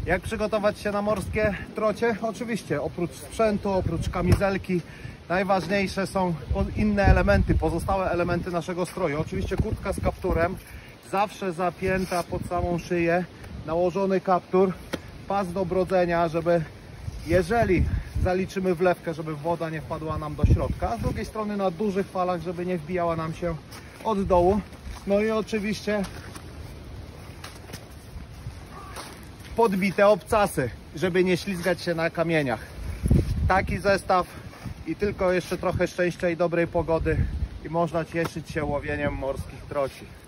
Jak przygotować się na morskie trocie? Oczywiście oprócz sprzętu, oprócz kamizelki, najważniejsze są inne elementy, pozostałe elementy naszego stroju. Oczywiście kurtka z kapturem, zawsze zapięta pod samą szyję, nałożony kaptur, pas do brodzenia, żeby jeżeli zaliczymy wlewkę, żeby woda nie wpadła nam do środka, a z drugiej strony na dużych falach, żeby nie wbijała nam się od dołu. No i oczywiście podbite obcasy, żeby nie ślizgać się na kamieniach. Taki zestaw i tylko jeszcze trochę szczęścia i dobrej pogody i można cieszyć się łowieniem morskich troci.